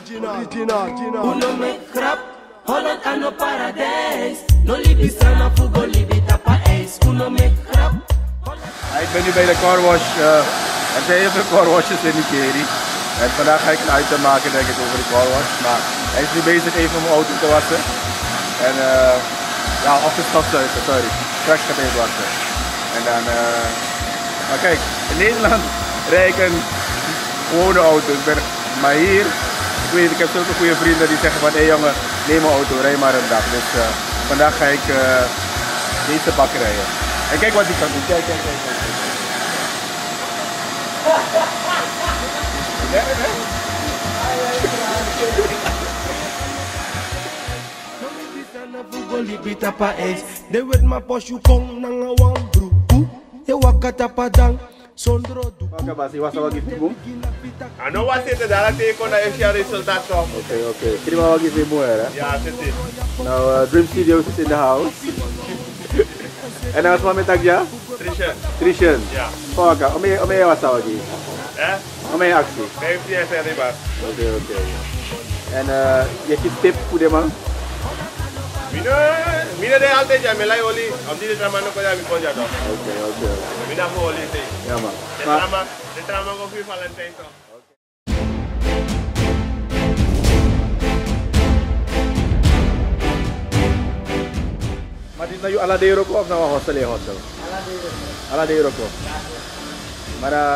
Uno me krap, Holland aan no paradijs. No libi sana fugo libi tapa ijs. Uno me krap. Ik ben nu bij de Carwash. Er zijn heel veel carwashes in Nickerie. En vandaag ga ik een item maken denk ik over de Carwash. Maar hij is nu bezig even om mijn auto te wassen. En ja, of de stofzuiger, sorry. Straks gaat even wassen. En dan, maar kijk, in Nederland rijd ik een gewone auto. Maar hier, ik weet, ik heb zulke goede vrienden die zeggen van hé jongen, neem mijn auto, rij maar een dag. Dus vandaag ga ik deze bak rijden. En kijk wat ik kan doen. Kijk. De wet ma poshu kong nanga wan broek. Je wakata padang sondro du. Oké, Bas, je was al even boem. Ano was het daar tegen na is jouw resultaat toch? Oké. Kiri ma wagi fi moer hè? Ja, zit dit. Nou, Dreamstudioz is in the house. En dan wat met Agja? Trishan. Ja. Oké, ome je was al wagi. Eh? Ome je actie. 50 jaar zijn maar. Oké. En je hebt tip voor de man? Mina de altijd ja, melai oli. Om die drama no kaya mi konja toch? Oké. Mina voor oli te. Ja man. De drama go voor Valentijn toch? Maar dit is nou ala de euro of nou hostel je hostel? Ala de euro. Maar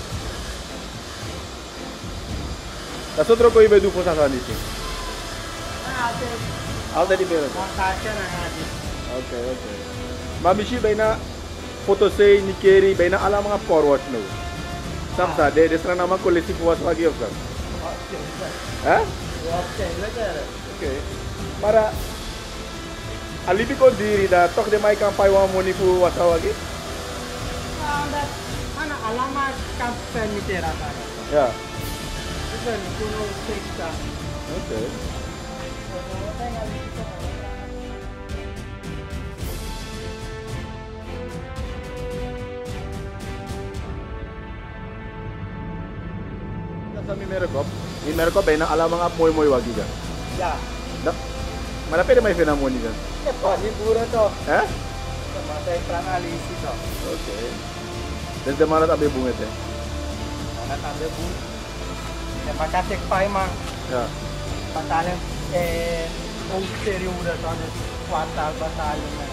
dat is ook je doen voor dat niet. Altijd die beelden. Oké. Maar misschien bijna foto's in Nickerie, bijna alle mga Carwash nu. Snap je? Dit is een allemaal collectie voor wat je hebt. Hè? Oké. Maar alibi ko diri da toch de mai kan pai wa money voor wat zou lagi? Ana alama kan permittera. Ja. Dus kuno teksta. Oké. Sa mi meron ko bijna alle mga mooi wagi dyan. Ja. Malapit na may finamoni dyan. Siguro to. Eh? Matay pranalisi to. Okay. Desde mana tabi bunget eh? Mana tabi bung. Ya makatek pa mang. Ya. Batalyon un periodo to kwartal batalyon na.